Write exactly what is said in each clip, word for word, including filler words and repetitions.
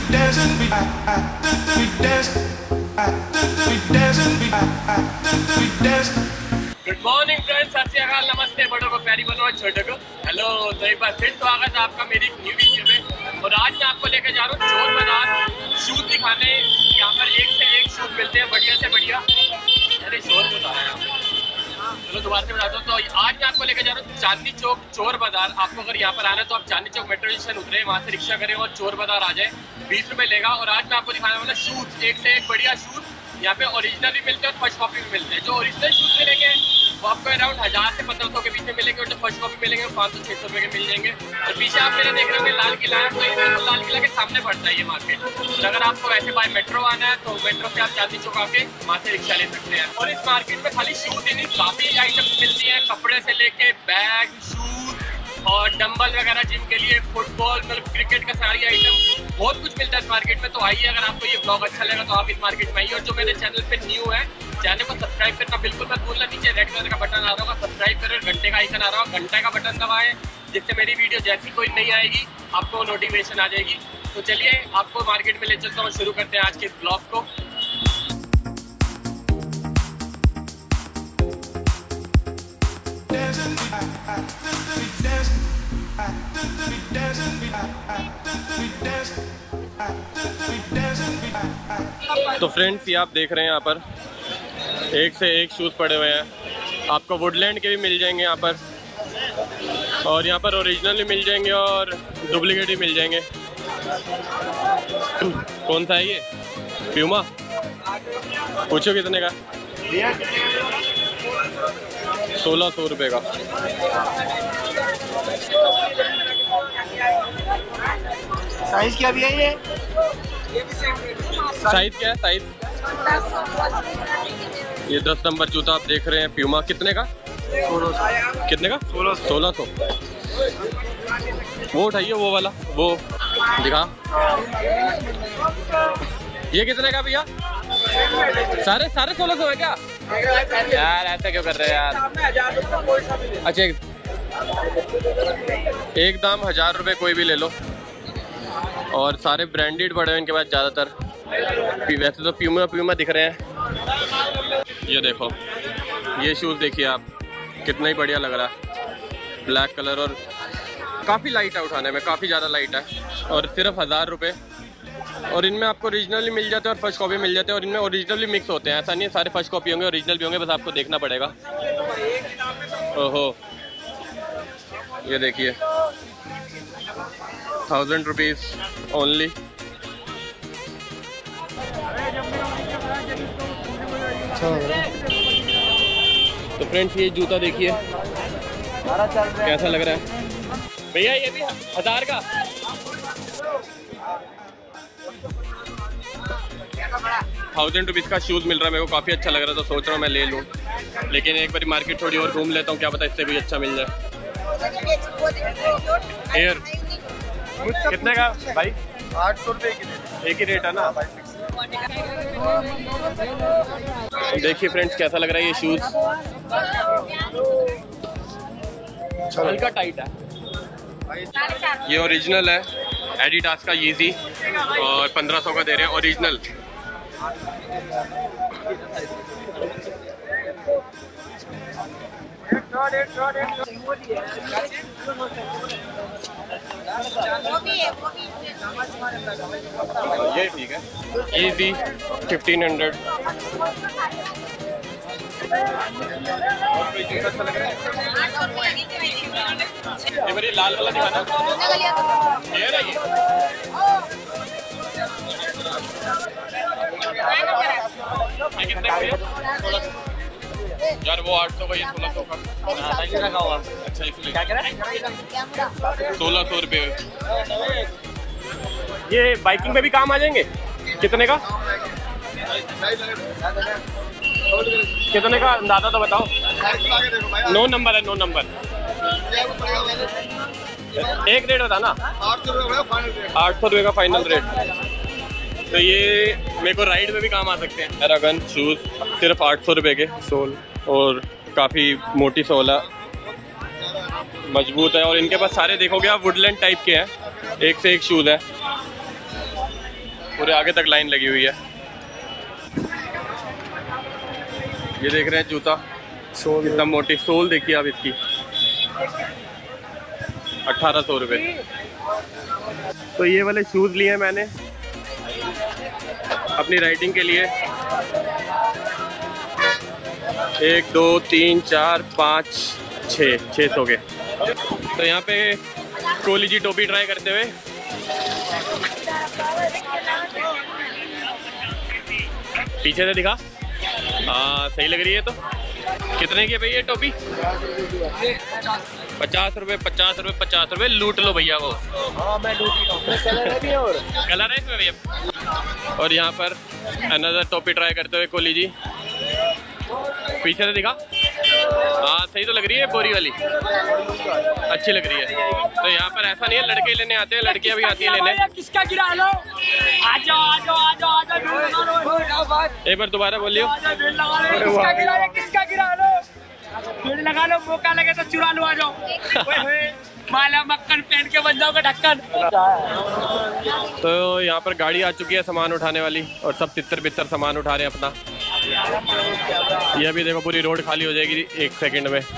Good morning friends, सत श्री अकाल, नमस्ते, बड़ों को प्यारी बनो और छोटों को हेलो। तो एक बार फिर स्वागत है आपका मेरी एक न्यू वीडियो में। और आज मैं आपको लेकर जा रहा हूँ चोर बाजार शूज दिखाने। यहाँ पर एक से एक शूज मिलते हैं, बढ़िया से बढ़िया। अरे शोर को था यहाँ पे, चलो दोबारा से बताता हूँ। तो आज मैं आपको लेकर जा रहा हूँ चांदनी चौक चोर बाजार। आपको अगर यहाँ पर आना है तो आप चांदनी चौक मेट्रो स्टेशन उतरे, वहाँ से रिक्शा करें और चोर बाजार आ जाए, बीस रुपये लेगा। और आज मैं आपको दिखाने वाला शूज, एक से एक बढ़िया शूज। यहाँ पे ओरिजिनल भी मिलते हैं और फर्स्ट कॉपी भी मिलते हैं। जो ओरिजिनल शूज मिलेंगे वो आपको अराउंड हज़ार से पंद्रह सौ के बीच में मिलेंगे, और जो फर्स्ट कॉपी मिलेंगे वो पाँच सौ छः सौ रुपये के मिल जाएंगे। और पीछे आप मेरे देख रहे होंगे लाल किला है, तो ये बिल्कुल लाल किला के सामने पड़ता है ये मार्केट। तो अगर आपको वैसे बाय मेट्रो आना है तो मेट्रो से आप चांदनी चौक आके वहाँ से रिक्शा ले सकते हैं। और इस मार्केट में खाली शूज ही नहीं, काफ़ी आइटम्स मिलती हैं, कपड़े से लेके बैग, शूज और डंबल वगैरह, जिम के लिए, फुटबॉल, मतलब क्रिकेट का सारी आइटम, बहुत कुछ मिलता है इस मार्केट में। तो आइए, अगर आपको ये ब्लॉग अच्छा लगा तो आप इस मार्केट में आइए। और जो मेरे चैनल पे न्यू है, चैनल को सब्सक्राइब करना बिल्कुल मत भूलना। नीचे रेड कलर का बटन आ रहा होगा, सब्सक्राइब करें, घंटे का आइकन आ रहा होगा, घंटे का बटन दबाएं, जिससे मेरी वीडियो जैसी कोई नहीं आएगी आपको नोटिफिकेशन आ जाएगी। तो चलिए आपको मार्केट में ले चलता हूँ, शुरू करते हैं आज के इस ब्लॉग को। तो फ्रेंड्स, ये आप देख रहे हैं यहाँ पर एक से एक शूज़ पड़े हुए हैं। आपको वुडलैंड के भी मिल जाएंगे यहाँ पर, और यहाँ पर ओरिजिनल भी मिल जाएंगे और डुप्लीकेट भी मिल जाएंगे। कौन सा है ये? प्यूमा। पूछो कितने का? सोलह सौ रुपये का। साइज क्या भी है ये? साइज क्या है? साइज ये दस नंबर जूता आप देख रहे हैं, प्यूमा। कितने का? कितने का? सोलह सोलह सौ। वो उठाइए, वो वाला, वो दिखा। ये कितने का भैया? सारे सारे सोलह सौ है क्या यार? ऐसा क्यों कर रहे हैं यार? अच्छा, एक, एक दाम हजार रुपये, कोई भी ले लो। और सारे ब्रांडेड पड़े हैं इनके पास ज़्यादातर। वैसे तो प्यूमा प्यूमा दिख रहे हैं। ये देखो, ये शूज़ देखिए आप, कितना ही बढ़िया लग रहा है। ब्लैक कलर और काफ़ी लाइट है, उठाने में काफ़ी ज़्यादा लाइट है। और सिर्फ हज़ार रुपये। और इनमें आपको ओरिजिनली मिल जाते हैं और फर्स्ट कॉपी मिल जाते हैं। और इनमें ओरिजिनली मिक्स होते हैं, ऐसा नहीं है सारे फर्स्ट कॉपी होंगे, ओरिजिनल भी होंगे, बस आपको देखना पड़ेगा। ओहो, ये देखिए, थाउजेंड रुपीज़ ओनली। तो फ्रेंड्स, ये जूता देखिए कैसा लग रहा है भैया, ये भी हजार का। थाउजेंड रुपीज़ का शूज़ मिल रहा है मेरे को, काफ़ी अच्छा लग रहा है, तो सोच रहा हूँ मैं ले लूँ। लेकिन एक बार मार्केट थोड़ी और घूम लेता हूँ, क्या पता इससे भी अच्छा मिल जाए। एयर कितने का भाई? आठ सौ रुपये की। एक ही रेट है ना? देखिए फ्रेंड्स, कैसा लग रहा है ये शूज़। हल्का टाइट है। ये ओरिजिनल है, एडिडास का येज़ी, और पंद्रह सौ का दे रहे हैं ओरिजिनल। ये ठीक है, येज़ी फिफ्टीन हंड्रेड। ये मेरी लाल वाला दिखाना। ये रही यार, वो आठ सौ का, ये सोलह सौ का रखा हुआ। अच्छा, इसलिए सोलह सौ रुपये। ये बाइकिंग में भी काम आ जाएंगे। कितने का? कितने का अंदाजा तो बताओ। नो नंबर है, नो नंबर। एक रेट होता ना? आठ सौ रुपये का फाइनल रेट। तो ये मेरे को राइड में भी काम आ सकते हैं। पैरागन शूज़ सिर्फ आठ सौ रुपये के, सोल, और काफ़ी मोटी सोल है, मजबूत है। और इनके पास सारे देखोगे आप वुडलैंड टाइप के हैं, एक से एक शूज़ है। पूरे आगे तक लाइन लगी हुई है। ये देख रहे हैं जूता, कितना मोटी सोल देखिए आप इसकी, अठारह सौ रुपये। तो ये वाले शूज़ लिए हैं मैंने अपनी राइडिंग के लिए। एक दो तीन चार पाँच छः छः सौ के। तो यहाँ पे कोहली जी टोपी ट्राई करते हुए। पीछे से दिखा, हाँ सही लग रही है। तो कितने की है भैया टोपी? पचास रुपये पचास रुपये पचास रुपये लूट लो भैया वो। हाँ मैं लूट कलर है भी और कलर है इसमें भैया। और यहाँ पर अनदर टोपी ट्राई करते हुए कोहली जी। पीछे से दिखा, हाँ सही तो लग रही है, बोरी वाली अच्छी लग रही है। तो यहाँ पर ऐसा नहीं है लड़के लेने आते हैं, लड़कियाँ भी आती है लेने। किसका गिरा लो? आ जाओ आ जाओ आ जाओ आ जाओ। एक बार दोबारा बोलियो। किसका गिरा लो? किसका गिरा लो? भीड़ लगा लो, मौका लगे तो चुरा लो, आ जाओ। माला मक्खन पहन के बन जाओगे ढक्कन। तो यहाँ पर गाड़ी आ चुकी है सामान उठाने वाली, और सब तितर बितर सामान उठा रहे हैं अपना। ये अभी देखो पूरी रोड खाली हो जाएगी एक सेकंड में।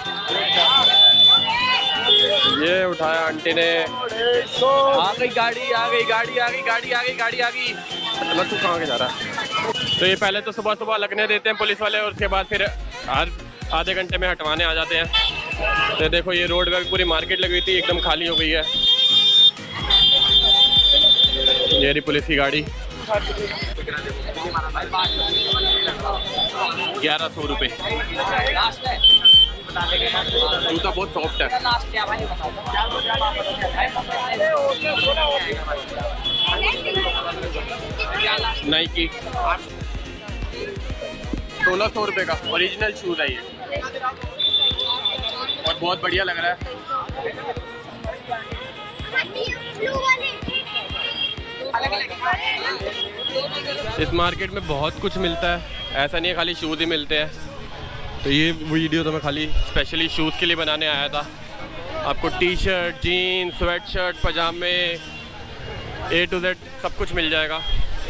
ये उठाया आंटी ने, आ गई गाड़ी आ गई गाड़ी आ गई गाड़ी आ गई गाड़ी आ गई। मतलब तू कहाँ के जा रहा है? तो ये पहले तो सुबह सुबह लगने देते हैं पुलिस वाले, और उसके बाद फिर हर आधे घंटे में हटवाने आ जाते हैं। तो देखो ये रोड पे पूरी मार्केट लगी हुई थी, एकदम खाली हो गई है। ये रही पुलिस की गाड़ी। ग्यारह सौ रुपये। जूता बहुत सॉफ्ट है। नाइकी सोलह सौ रुपये का ओरिजिनल शूज है ये, और बहुत बढ़िया लग रहा है। इस मार्केट में बहुत कुछ मिलता है, ऐसा नहीं है खाली शूज़ ही मिलते हैं। तो ये वीडियो तो मैं खाली स्पेशली शूज़ के लिए बनाने आया था। आपको T shirt, jeans, sweatshirt, पजामे, ए टू जेड सब कुछ मिल जाएगा।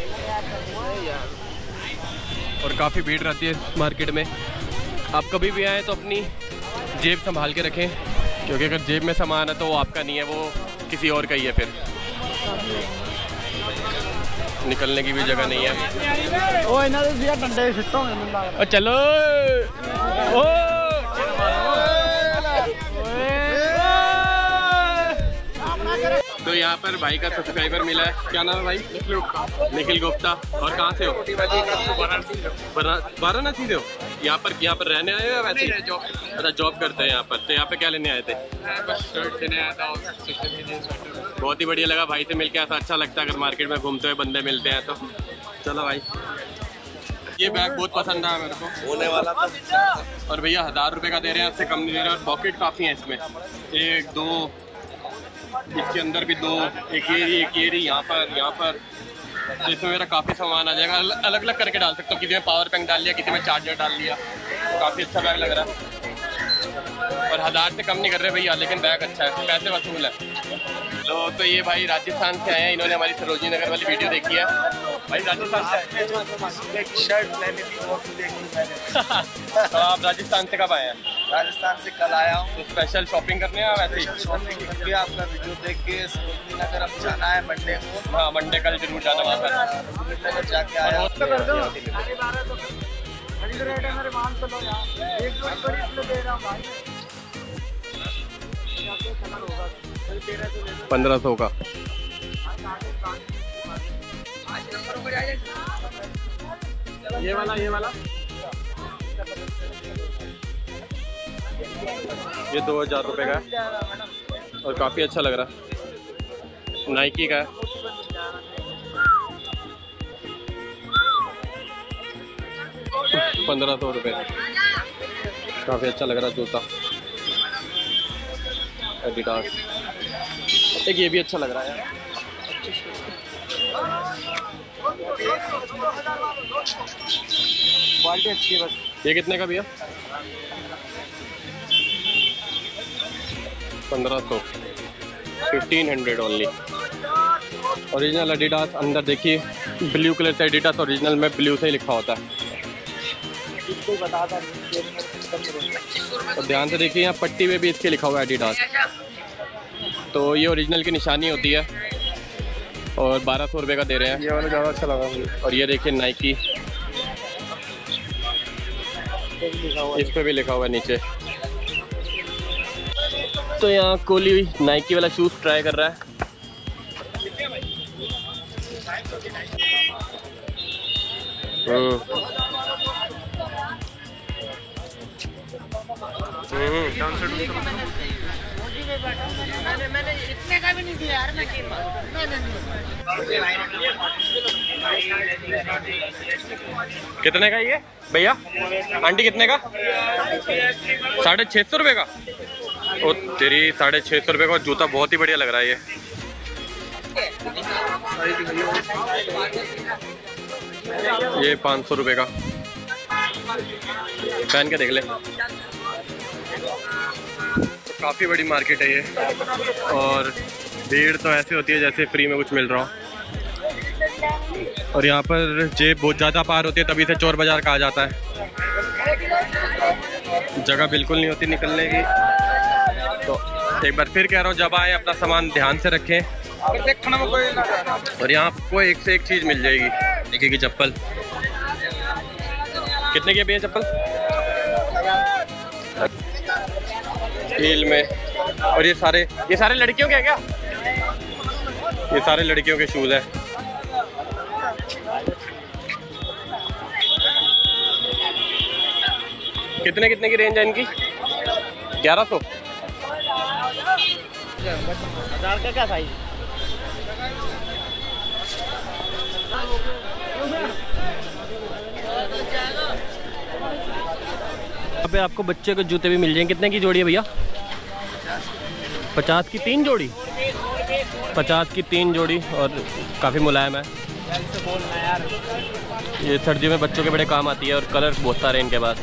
और काफ़ी भीड़ रहती है मार्केट में। आप कभी भी आएँ तो अपनी जेब संभाल के रखें, क्योंकि अगर जेब में सामान है तो वो आपका नहीं है, वो किसी और का ही है। फिर निकलने की भी जगह नहीं है। ओ इन्हें तो दिया डंडे सिट्टों में मिल रहा। ओ चलो ओ तो यहाँ पर भाई का सब्सक्राइबर मिला है। क्या नाम है भाई? निखिल गुप्ता। निखिल गुप्ता। और कहाँ से हो? वाराणसी से हो? यहाँ पर यहाँ पर रहने आए हो या वैसे? अच्छा जॉब करते हैं यहाँ पर। तो यहाँ पे क्या लेने आए थे? बस शर्ट लेने आया था। बहुत ही बढ़िया लगा भाई से मिलके, ऐसा अच्छा लगता है अगर मार्केट में घूमते हुए बंदे मिलते हैं तो। चलो भाई, ये बैग बहुत पसंद आया मेरे को, होने वाला था। और भैया हजार रुपये का दे रहे हैं, इससे कम नहीं दे रहे। और पॉकेट काफ़ी है इसमें, एक दो, इसके अंदर भी दो, एक ये रही एक ये रही यहाँ पर यहाँ पर। तो इसमें मेरा काफ़ी सामान आ जाएगा, अलग अलग करके डाल सकता हूँ। किसी में पावर बैंक डाल लिया, किसी में चार्जर डाल लिया। काफ़ी अच्छा बैग लग रहा है, और हज़ार से कम नहीं कर रहे भैया, लेकिन बैग अच्छा है, पैसे वसूल है। तो तो ये भाई राजस्थान से आए हैं, इन्होंने हमारी सरोजनी नगर वाली वीडियो देखी है। भाई राजस्थान से एक शर्ट लेनी थी, वो भी देखी मैंने। तो आप राजस्थान से कब आए हैं? राजस्थान से कल आया हूँ। तो स्पेशल शॉपिंग करने हैं वैसे ही? शॉपिंग करके आपका वीडियो देख के सरोजनी नगर अब जाना है मंडे को। हाँ मंडे कल जरूर जाना वहाँ पर। सरोजनी नगर जाके आया। पंद्रह सौ का। ये वाला ये वाला ये दो हजार रुपये का है, और काफ़ी अच्छा लग रहा है। नाइकी का है। पंद्रह सौ रुपये, काफ़ी अच्छा लग रहा है जूता। एडिडास, एक ये भी अच्छा लग रहा है यार। क्वालिटी अच्छी है बस। ये कितने का भैया? पंद्रह सौ, fifteen hundred only. Original Adidas, अंदर देखिए ब्लू कलर से एडिडास ओरिजिनल में ब्लू से ही लिखा होता है। और ध्यान से देखिए यहाँ पट्टी में भी इसके लिखा हुआ है एडिडास, तो ये ओरिजिनल की निशानी होती है। और बारह सौ रुपये का दे रहे हैं। ये वाला ज़्यादा अच्छा लगा मुझे। और ये देखिए नाइकी, इस पे भी लिखा हुआ है नीचे। तो यहाँ कोहली नाइकी वाला शूज़ ट्राई कर रहा है। मैंने मैंने इतने का भी नहीं दिया यार। मैं कितने का ये भैया? आंटी कितने का? साढ़े छः सौ रुपये का। ओ तेरी, साढ़े छः सौ रुपये का जूता बहुत ही बढ़िया लग रहा है ये। ये पाँच सौ रुपये का, पहन के देख ले। तो काफ़ी बड़ी मार्केट है ये, और भीड़ तो ऐसे होती है जैसे फ्री में कुछ मिल रहा हो। और यहाँ पर जेब बहुत ज़्यादा पार होती है, तभी से चोर बाज़ार कहा जाता है। जगह बिल्कुल नहीं होती निकलने की। तो एक बार फिर कह रहा हूँ, जब आए अपना सामान ध्यान से रखें। और यहाँ आपको एक से एक चीज़ मिल जाएगी। देखिए कि चप्पल कितने की है भैया चप्पल? हील में। और ये सारे ये सारे लड़कियों के हैं क्या? ये सारे लड़कियों के शूज़ हैं। कितने कितने की रेंज है इनकी? ग्यारह सौ। हजार का क्या साइज? यहाँ पे आपको बच्चे के जूते भी मिल जाएंगे। कितने की जोड़ी है भैया? पचास की तीन जोड़ी। पचास की तीन जोड़ी, और काफ़ी मुलायम है। ये सर्दियों में बच्चों के बड़े काम आती है, और कलर बहुत सारे हैं इनके पास।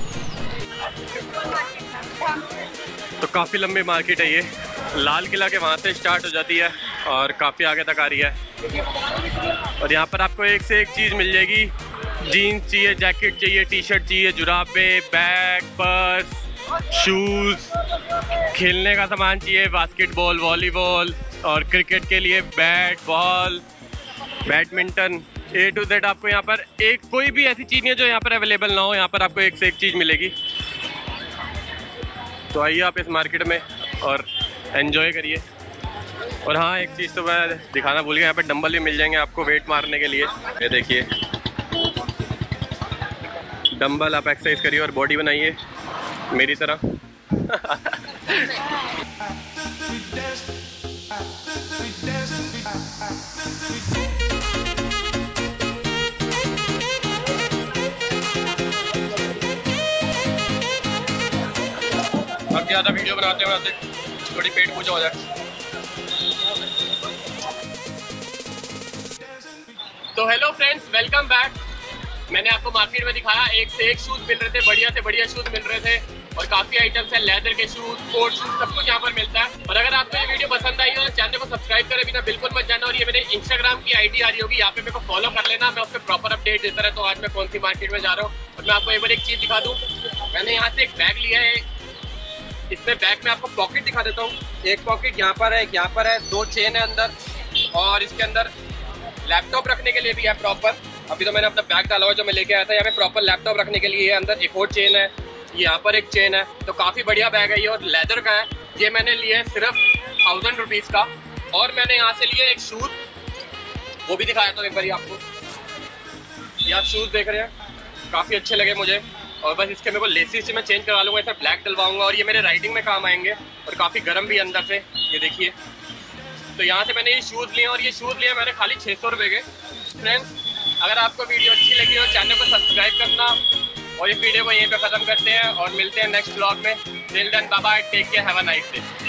तो काफ़ी लंबी मार्केट है ये। लाल किला के वहाँ से स्टार्ट हो जाती है और काफ़ी आगे तक आ रही है। और यहाँ पर आपको एक से एक चीज़ मिल जाएगी। जीन्स चाहिए, जैकेट चाहिए, टी शर्ट चाहिए, जुराबे, बैग, पर्स, शूज़, खेलने का सामान चाहिए, बास्केटबॉल, वॉलीबॉल, और क्रिकेट के लिए bat, ball, badminton, A to Z आपको यहाँ पर एक कोई भी ऐसी चीज़ नहीं है जो यहाँ पर अवेलेबल ना हो। यहाँ पर आपको एक से एक चीज़ मिलेगी। तो आइए आप इस मार्केट में और एंजॉय करिए। और हाँ, एक चीज़ तो मैं दिखाना भूल गया, यहाँ पे डंबल भी मिल जाएंगे आपको वेट मारने के लिए। ये देखिए डंबल, आप एक्सरसाइज करिए और बॉडी बनाइए मेरी तरह। अब ज़्यादा वीडियो बनाते हैं बनाते थोड़ी पेट पूजा हो जाए। तो हेलो फ्रेंड्स, वेलकम बैक। मैंने आपको मार्केट में दिखाया, एक से एक शूज़ मिल रहे थे, बढ़िया से बढ़िया शूज़ मिल रहे थे, और काफ़ी आइटम्स हैं, लेदर के शूज़, स्पोर्ट शूज़, सब कुछ यहाँ पर मिलता है। और अगर आपको ये वीडियो पसंद आई हो तो चैनल को सब्सक्राइब करे बिना बिल्कुल मत जाना। और ये मेरे इंस्टाग्राम की आईडी आ रही होगी, यहाँ पे मेरे को फॉलो कर लेना। मैं उस पर प्रॉपर अपडेट देता रहता हूँ आज मैं कौन सी मार्केट में जा रहा हूँ। और मैं आपको एक बार एक चीज़ दिखा दूँ। मैंने यहाँ से एक बैग लिया है। इसमें बैग में आपको पॉकेट दिखा देता हूँ। एक पॉकेट यहाँ पर है, यहाँ पर है, दो चेन है अंदर, और इसके अंदर लैपटॉप रखने के लिए भी है प्रॉपर। अभी तो मैंने अपना बैग डाला हुआ जो मैं लेके आया था। यहाँ पे प्रॉपर लैपटॉप रखने के लिए है अंदर। एक और चेन है, यहाँ पर एक चेन है। तो काफ़ी बढ़िया बैग है ये, और लेदर का है। ये मैंने लिया है सिर्फ थाउजेंड रुपीज़ का। और मैंने यहाँ से लिया एक शूज़, वो भी दिखाया था एक बार आपको। ये आप शूज़ देख रहे हैं, काफ़ी अच्छे लगे मुझे। और बस इसके मेरे को लेसिस से मैं चेंज करवा लूँगा, ऐसा ब्लैक डलवाऊँगा। और ये मेरे राइडिंग में काम आएंगे, और काफ़ी गर्म भी अंदर से, ये देखिए। तो यहाँ से मैंने ये शूज़ लिए, और ये शूज़ लिए मैंने खाली छः सौ रुपये के। फ्रेंड्स, अगर आपको वीडियो अच्छी लगी हो चैनल को सब्सक्राइब करना। और इस वीडियो को यहीं पे ख़त्म करते हैं और मिलते हैं नेक्स्ट ब्लॉग में। Till then bye bye, take care, have a nice day.